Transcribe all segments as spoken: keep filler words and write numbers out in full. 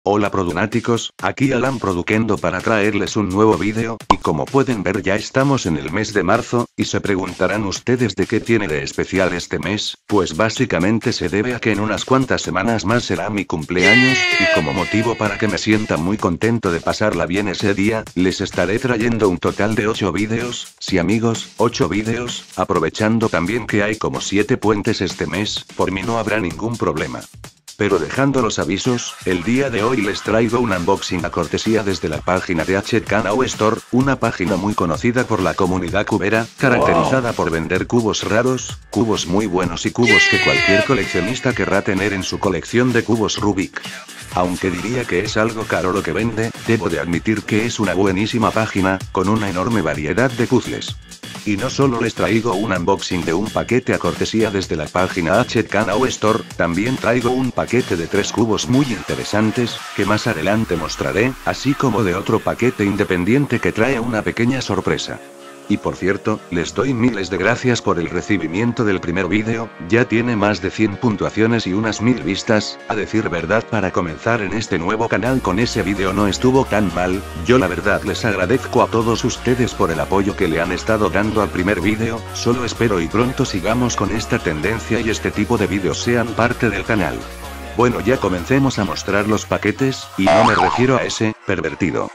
Hola Produnáticos, aquí Alan Produquendo para traerles un nuevo vídeo, y como pueden ver ya estamos en el mes de marzo, y se preguntarán ustedes de qué tiene de especial este mes, pues básicamente se debe a que en unas cuantas semanas más será mi cumpleaños, y como motivo para que me sienta muy contento de pasarla bien ese día, les estaré trayendo un total de ocho vídeos, sí amigos, ocho vídeos, aprovechando también que hay como siete puentes este mes, por mí no habrá ningún problema. Pero dejando los avisos, el día de hoy les traigo un unboxing a cortesía desde la página de H K Now Store, una página muy conocida por la comunidad cubera, caracterizada por vender cubos raros, cubos muy buenos y cubos que cualquier coleccionista querrá tener en su colección de cubos Rubik. Aunque diría que es algo caro lo que vende, debo de admitir que es una buenísima página, con una enorme variedad de puzzles. Y no solo les traigo un unboxing de un paquete a cortesía desde la página H K Now Store, también traigo un paquete de tres cubos muy interesantes, que más adelante mostraré, así como de otro paquete independiente que trae una pequeña sorpresa. Y por cierto, les doy miles de gracias por el recibimiento del primer vídeo, ya tiene más de cien puntuaciones y unas mil vistas, a decir verdad para comenzar en este nuevo canal con ese vídeo no estuvo tan mal, yo la verdad les agradezco a todos ustedes por el apoyo que le han estado dando al primer vídeo, solo espero y pronto sigamos con esta tendencia y este tipo de vídeos sean parte del canal. Bueno, ya comencemos a mostrar los paquetes, y no me refiero a ese, pervertido.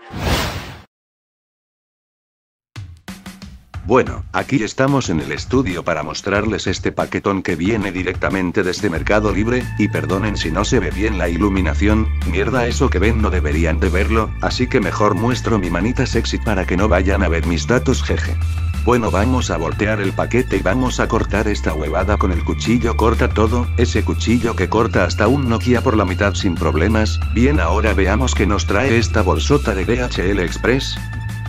Bueno, aquí estamos en el estudio para mostrarles este paquetón que viene directamente desde Mercado Libre, y perdonen si no se ve bien la iluminación, mierda eso que ven no deberían de verlo, así que mejor muestro mi manita sexy para que no vayan a ver mis datos jeje. Bueno, vamos a voltear el paquete y vamos a cortar esta huevada con el cuchillo corta todo, ese cuchillo que corta hasta un Nokia por la mitad sin problemas. Bien, ahora veamos qué nos trae esta bolsota de D H L Express.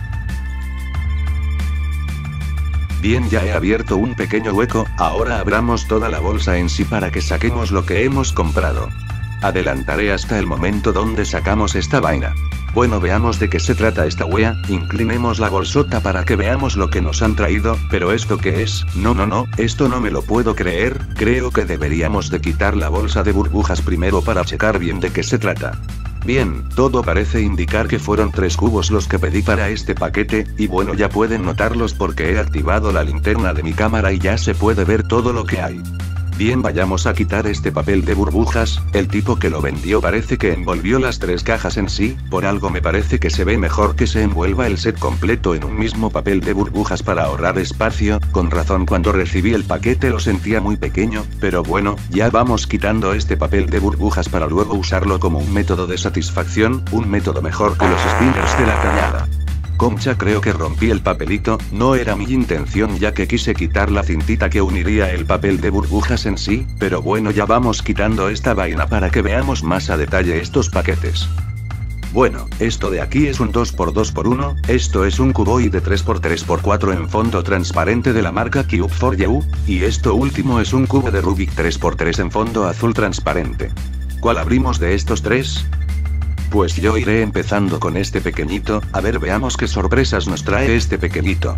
Bien, ya he abierto un pequeño hueco, ahora abramos toda la bolsa en sí para que saquemos lo que hemos comprado. Adelantaré hasta el momento donde sacamos esta vaina. Bueno, veamos de qué se trata esta wea, inclinemos la bolsota para que veamos lo que nos han traído, pero ¿esto qué es? No no no, esto no me lo puedo creer, creo que deberíamos de quitar la bolsa de burbujas primero para checar bien de qué se trata. Bien, todo parece indicar que fueron tres cubos los que pedí para este paquete, y bueno, ya pueden notarlos porque he activado la linterna de mi cámara y ya se puede ver todo lo que hay. Bien, vayamos a quitar este papel de burbujas, el tipo que lo vendió parece que envolvió las tres cajas en sí, por algo me parece que se ve mejor que se envuelva el set completo en un mismo papel de burbujas para ahorrar espacio, con razón cuando recibí el paquete lo sentía muy pequeño, pero bueno, ya vamos quitando este papel de burbujas para luego usarlo como un método de satisfacción, un método mejor que los spinners de la cañada. Concha, creo que rompí el papelito, no era mi intención ya que quise quitar la cintita que uniría el papel de burbujas en sí, pero bueno, ya vamos quitando esta vaina para que veamos más a detalle estos paquetes. Bueno, esto de aquí es un dos por dos por uno, esto es un cuboide tres por tres por cuatro en fondo transparente de la marca Cube for You, y esto último es un cubo de Rubik tres por tres en fondo azul transparente. ¿Cuál abrimos de estos tres? Pues yo iré empezando con este pequeñito, a ver veamos qué sorpresas nos trae este pequeñito.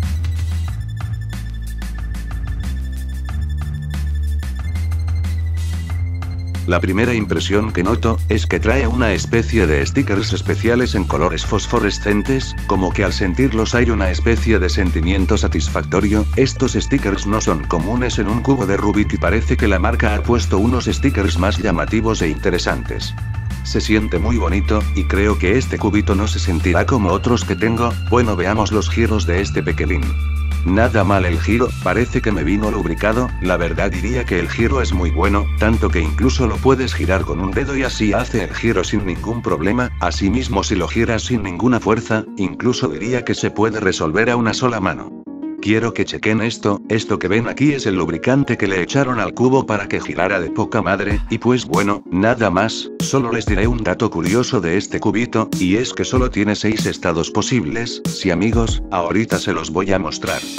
La primera impresión que noto, es que trae una especie de stickers especiales en colores fosforescentes, como que al sentirlos hay una especie de sentimiento satisfactorio. Estos stickers no son comunes en un cubo de Rubik y parece que la marca ha puesto unos stickers más llamativos e interesantes. Se siente muy bonito, y creo que este cubito no se sentirá como otros que tengo. Bueno, veamos los giros de este pequeñín. Nada mal el giro, parece que me vino lubricado, la verdad diría que el giro es muy bueno, tanto que incluso lo puedes girar con un dedo y así hace el giro sin ningún problema, asimismo si lo giras sin ninguna fuerza, incluso diría que se puede resolver a una sola mano. Quiero que chequen esto, esto que ven aquí es el lubricante que le echaron al cubo para que girara de poca madre, y pues bueno, nada más, solo les diré un dato curioso de este cubito, y es que solo tiene seis estados posibles, sí amigos, ahorita se los voy a mostrar.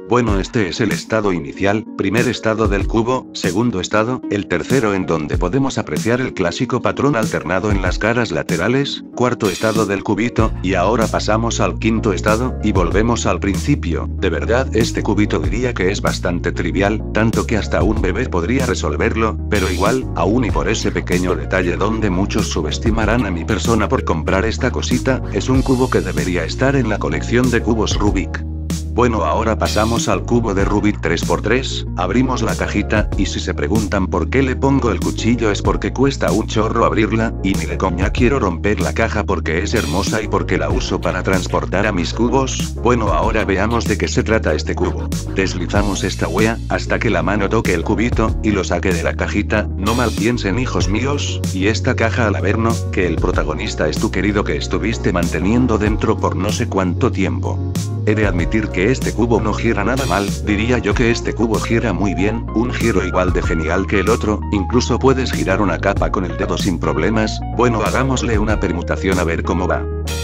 Bueno, este es el estado inicial, primer estado del cubo, segundo estado, el tercero en donde podemos apreciar el clásico patrón alternado en las caras laterales, cuarto estado del cubito, y ahora pasamos al quinto estado, y volvemos al principio. De verdad, este cubito diría que es bastante trivial, tanto que hasta un bebé podría resolverlo, pero igual, aún y por ese pequeño detalle donde muchos subestimarán a mi persona por comprar esta cosita, es un cubo que debería estar en la colección de cubos Rubik. Bueno, ahora pasamos al cubo de Rubik tres por tres, abrimos la cajita, y si se preguntan por qué le pongo el cuchillo es porque cuesta un chorro abrirla, y ni de coña quiero romper la caja porque es hermosa y porque la uso para transportar a mis cubos. Bueno, ahora veamos de qué se trata este cubo. Deslizamos esta wea, hasta que la mano toque el cubito, y lo saque de la cajita, no mal piensen hijos míos, y esta caja al haberno, que el protagonista es tu querido que estuviste manteniendo dentro por no sé cuánto tiempo. He de admitir que este cubo no gira nada mal, diría yo que este cubo gira muy bien, un giro igual de genial que el otro, incluso puedes girar una capa con el dedo sin problemas. Bueno, hagámosle una permutación a ver cómo va.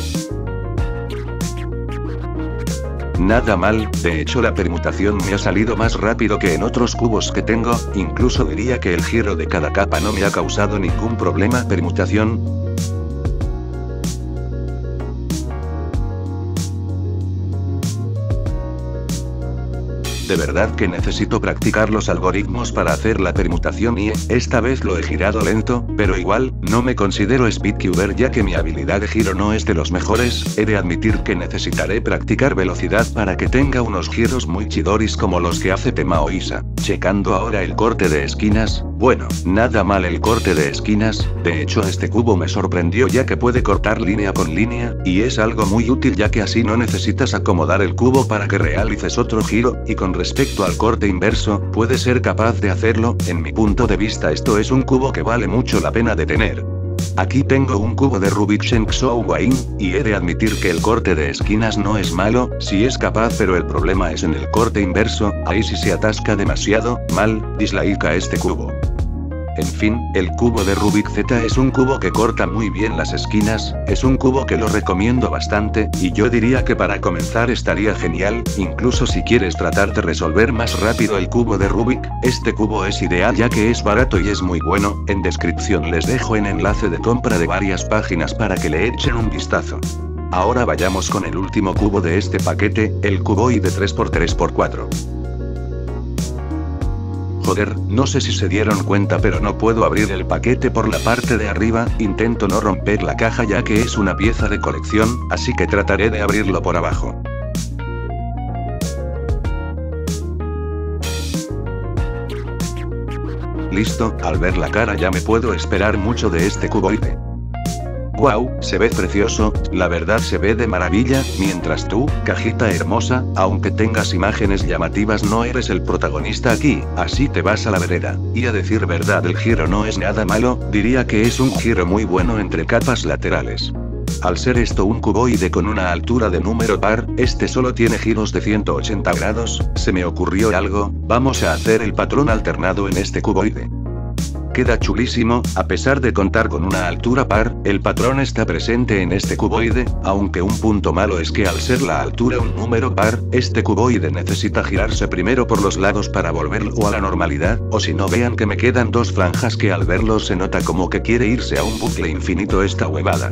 Nada mal, de hecho la permutación me ha salido más rápido que en otros cubos que tengo, incluso diría que el giro de cada capa no me ha causado ningún problema. Permutación. De verdad que necesito practicar los algoritmos para hacer la permutación y, esta vez lo he girado lento, pero igual, no me considero speedcuber ya que mi habilidad de giro no es de los mejores. He de admitir que necesitaré practicar velocidad para que tenga unos giros muy chidoris como los que hace Tema o Isa. Checando ahora el corte de esquinas, bueno, nada mal el corte de esquinas, de hecho este cubo me sorprendió ya que puede cortar línea con línea, y es algo muy útil ya que así no necesitas acomodar el cubo para que realices otro giro, y con respecto al corte inverso, puede ser capaz de hacerlo. En mi punto de vista esto es un cubo que vale mucho la pena de tener. Aquí tengo un cubo de Rubik Sheng Shou Wain, y he de admitir que el corte de esquinas no es malo, sí es capaz, pero el problema es en el corte inverso, ahí sí se atasca demasiado, mal, dislike a este cubo. En fin, el cubo de Rubik Z es un cubo que corta muy bien las esquinas, es un cubo que lo recomiendo bastante, y yo diría que para comenzar estaría genial, incluso si quieres tratar de resolver más rápido el cubo de Rubik, este cubo es ideal ya que es barato y es muy bueno. En descripción les dejo en enlace de compra de varias páginas para que le echen un vistazo. Ahora vayamos con el último cubo de este paquete, el cuboide tres por tres por cuatro. Joder, no sé si se dieron cuenta pero no puedo abrir el paquete por la parte de arriba, intento no romper la caja ya que es una pieza de colección, así que trataré de abrirlo por abajo. Listo, al ver la cara ya me puedo esperar mucho de este cuboide. Wow, se ve precioso, la verdad se ve de maravilla, mientras tú, cajita hermosa, aunque tengas imágenes llamativas no eres el protagonista aquí, así te vas a la vereda. Y a decir verdad el giro no es nada malo, diría que es un giro muy bueno entre capas laterales. Al ser esto un cuboide con una altura de número par, este solo tiene giros de ciento ochenta grados, se me ocurrió algo, vamos a hacer el patrón alternado en este cuboide. Queda chulísimo, a pesar de contar con una altura par, el patrón está presente en este cuboide, aunque un punto malo es que al ser la altura un número par, este cuboide necesita girarse primero por los lados para volverlo a la normalidad, o si no vean que me quedan dos franjas que al verlo se nota como que quiere irse a un bucle infinito esta huevada.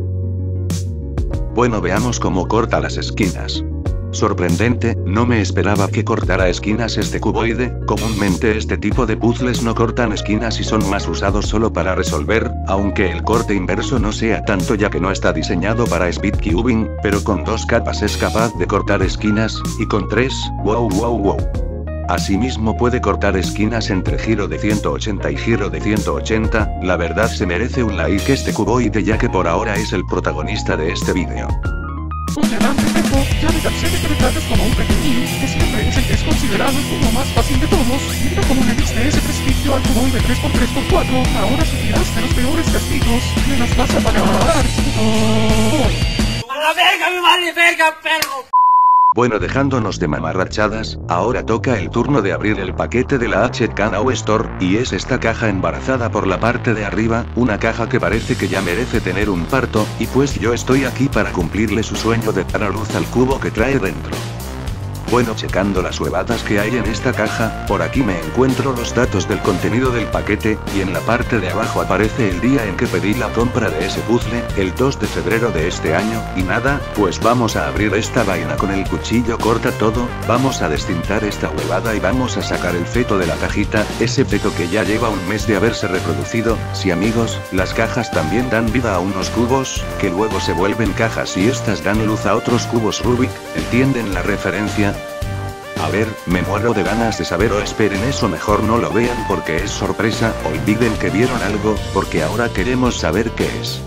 Bueno, veamos cómo corta las esquinas. Sorprendente, no me esperaba que cortara esquinas este cuboide, comúnmente este tipo de puzzles no cortan esquinas y son más usados solo para resolver, aunque el corte inverso no sea tanto ya que no está diseñado para speedcubing, pero con dos capas es capaz de cortar esquinas, y con tres, wow wow wow. Asimismo puede cortar esquinas entre giro de ciento ochenta y giro de ciento ochenta, la verdad se merece un like este cuboide ya que por ahora es el protagonista de este vídeo. Oye, Alan, perfecto, ya me cansé de que me trates como un pequeñín, que siempre es el que es considerado el cubo más fácil de todos. Mira cómo le diste ese prestigio al cuboide tres por tres por cuatro, ahora sufrirás de los peores castigos, me las vas a pagar. Oh. ¡A la verga, mi madre verga, perro! Bueno, dejándonos de mamarrachadas, ahora toca el turno de abrir el paquete de la H K Now Store, y es esta caja embarazada por la parte de arriba, una caja que parece que ya merece tener un parto, y pues yo estoy aquí para cumplirle su sueño de dar a luz al cubo que trae dentro. Bueno, checando las huevadas que hay en esta caja, por aquí me encuentro los datos del contenido del paquete, y en la parte de abajo aparece el día en que pedí la compra de ese puzzle, el dos de febrero de este año, y nada, pues vamos a abrir esta vaina con el cuchillo corta todo, vamos a destintar esta huevada y vamos a sacar el feto de la cajita, ese feto que ya lleva un mes de haberse reproducido. Sí amigos, las cajas también dan vida a unos cubos, que luego se vuelven cajas y estas dan luz a otros cubos Rubik, ¿entienden la referencia? A ver, me muero de ganas de saber, o esperen, eso mejor no lo vean porque es sorpresa, olviden que vieron algo, porque ahora queremos saber qué es.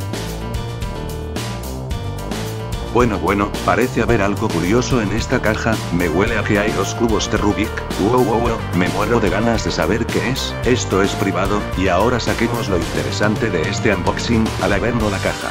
Bueno bueno, parece haber algo curioso en esta caja, me huele a que hay dos cubos de Rubik, wow wow wow, me muero de ganas de saber qué es, esto es privado, y ahora saquemos lo interesante de este unboxing, al abrirnos la caja.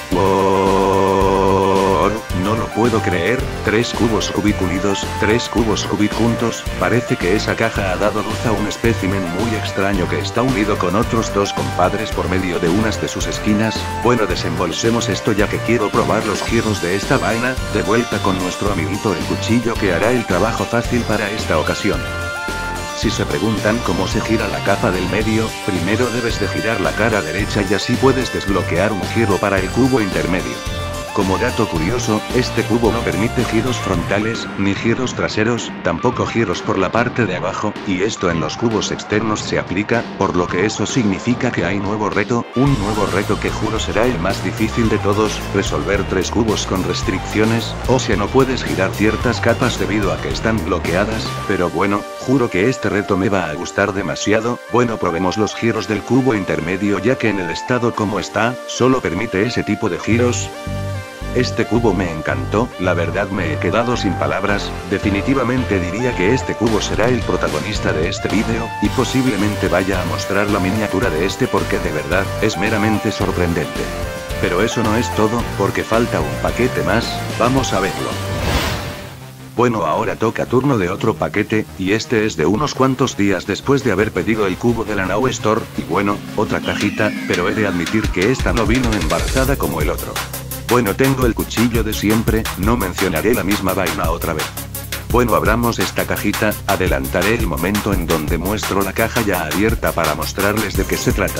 Wow, no lo puedo creer, tres cubos Rubik unidos, tres cubos Rubik juntos, parece que esa caja ha dado luz a un espécimen muy extraño que está unido con otros dos compadres por medio de unas de sus esquinas. Bueno, desembolsemos esto ya que quiero probar los giros de esta vaina, de vuelta con nuestro amiguito el cuchillo que hará el trabajo fácil para esta ocasión. Si se preguntan cómo se gira la capa del medio, primero debes de girar la cara derecha y así puedes desbloquear un giro para el cubo intermedio. Como dato curioso, este cubo no permite giros frontales, ni giros traseros, tampoco giros por la parte de abajo, y esto en los cubos externos se aplica, por lo que eso significa que hay nuevo reto, un nuevo reto que juro será el más difícil de todos, resolver tres cubos con restricciones, o sea no puedes girar ciertas capas debido a que están bloqueadas, pero bueno, juro que este reto me va a gustar demasiado. Bueno, probemos los giros del cubo intermedio ya que en el estado como está, solo permite ese tipo de giros. Este cubo me encantó, la verdad me he quedado sin palabras, definitivamente diría que este cubo será el protagonista de este vídeo, y posiblemente vaya a mostrar la miniatura de este porque de verdad, es meramente sorprendente. Pero eso no es todo, porque falta un paquete más, vamos a verlo. Bueno, ahora toca turno de otro paquete, y este es de unos cuantos días después de haber pedido el cubo de la Now Store, y bueno, otra cajita, pero he de admitir que esta no vino embarazada como el otro. Bueno, tengo el cuchillo de siempre, no mencionaré la misma vaina otra vez. Bueno, abramos esta cajita, adelantaré el momento en donde muestro la caja ya abierta para mostrarles de qué se trata.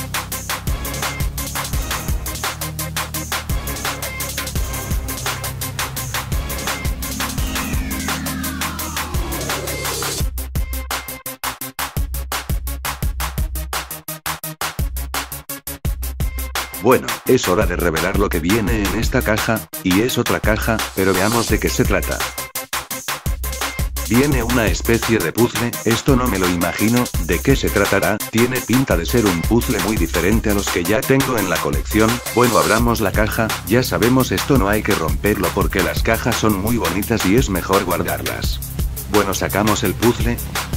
Bueno, es hora de revelar lo que viene en esta caja, y es otra caja, pero veamos de qué se trata. Viene una especie de puzzle, esto no me lo imagino, ¿de qué se tratará? Tiene pinta de ser un puzzle muy diferente a los que ya tengo en la colección. Bueno, abramos la caja, ya sabemos esto no hay que romperlo porque las cajas son muy bonitas y es mejor guardarlas. Bueno, sacamos el puzzle.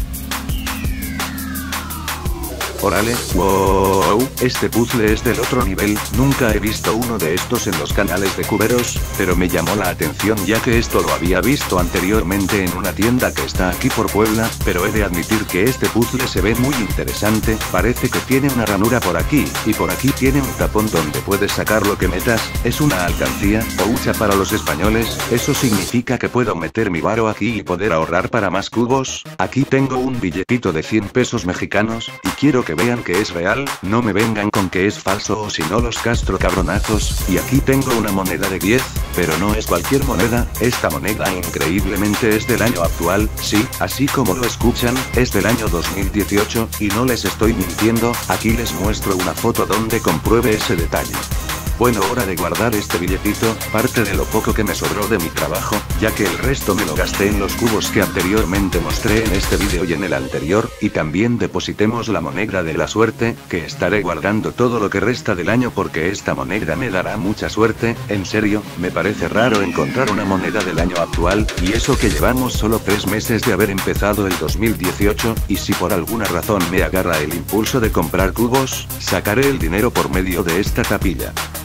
Órale, wow, este puzzle es del otro nivel, nunca he visto uno de estos en los canales de cuberos, pero me llamó la atención ya que esto lo había visto anteriormente en una tienda que está aquí por Puebla, pero he de admitir que este puzzle se ve muy interesante, parece que tiene una ranura por aquí, y por aquí tiene un tapón donde puedes sacar lo que metas, es una alcancía, o hucha para los españoles, eso significa que puedo meter mi varo aquí y poder ahorrar para más cubos. Aquí tengo un billetito de cien pesos mexicanos, y quiero que vean que es real, no me vengan con que es falso o si no los castro cabronazos, y aquí tengo una moneda de diez, pero no es cualquier moneda, esta moneda increíblemente es del año actual, sí, así como lo escuchan, es del año dos mil dieciocho, y no les estoy mintiendo, aquí les muestro una foto donde compruebe ese detalle. Bueno, hora de guardar este billetito, parte de lo poco que me sobró de mi trabajo, ya que el resto me lo gasté en los cubos que anteriormente mostré en este vídeo y en el anterior, y también depositemos la moneda de la suerte, que estaré guardando todo lo que resta del año porque esta moneda me dará mucha suerte, en serio, me parece raro encontrar una moneda del año actual, y eso que llevamos solo tres meses de haber empezado el dos mil dieciocho, y si por alguna razón me agarra el impulso de comprar cubos, sacaré el dinero por medio de esta tapilla.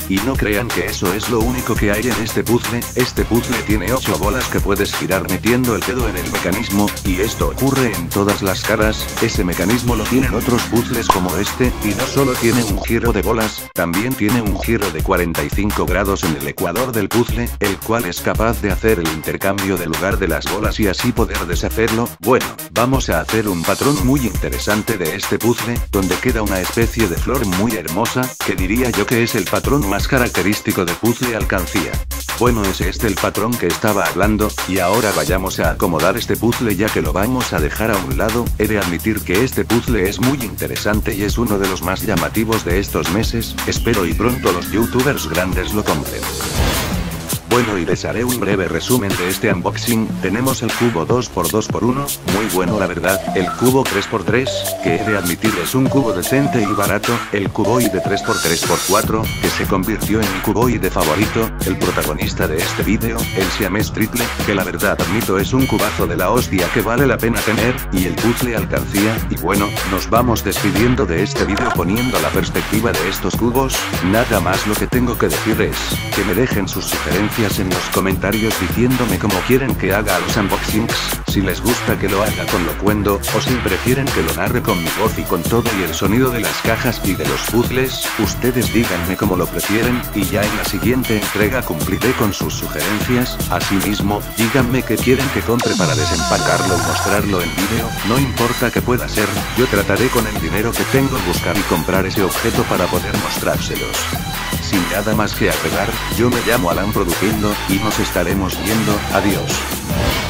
Y no crean que eso es lo único que hay en este puzzle, este puzzle tiene ocho bolas que puedes girar metiendo el dedo en el mecanismo, y esto ocurre en todas las caras, ese mecanismo lo tienen otros puzzles como este, y no solo tiene un giro de bolas, también tiene un giro de cuarenta y cinco grados en el ecuador del puzzle, el cual es capaz de hacer el intercambio de lugar de las bolas y así poder deshacerlo. Bueno, vamos a hacer un patrón muy interesante de este puzzle, donde queda una especie de flor muy hermosa, que diría yo que es el patrón más característico de puzzle alcancía. Bueno, es este el patrón que estaba hablando, y ahora vayamos a acomodar este puzzle ya que lo vamos a dejar a un lado. He de admitir que este puzzle es muy interesante y es uno de los más llamativos de estos meses, espero y pronto los youtubers grandes lo compren. Bueno, y les haré un breve resumen de este unboxing. Tenemos el cubo dos por dos por uno, muy bueno la verdad, el cubo tres por tres, que he de admitir es un cubo decente y barato, el cuboide tres por tres por cuatro, que se convirtió en mi cuboide favorito, el protagonista de este vídeo, el siamés triple, que la verdad admito es un cubazo de la hostia que vale la pena tener, y el puzzle alcancía, y bueno, nos vamos despidiendo de este vídeo poniendo la perspectiva de estos cubos. Nada más, lo que tengo que decir es, que me dejen sus sugerencias en los comentarios diciéndome cómo quieren que haga los unboxings, si les gusta que lo haga con locuendo, o si prefieren que lo narre con mi voz y con todo y el sonido de las cajas y de los puzzles. Ustedes díganme cómo lo prefieren, y ya en la siguiente entrega cumpliré con sus sugerencias. Asimismo, díganme qué quieren que compre para desempacarlo y mostrarlo en vídeo, no importa que pueda ser, yo trataré con el dinero que tengo buscar y comprar ese objeto para poder mostrárselos. Sin nada más que agregar, yo me llamo Alan Produciendo, y nos estaremos viendo. Adiós.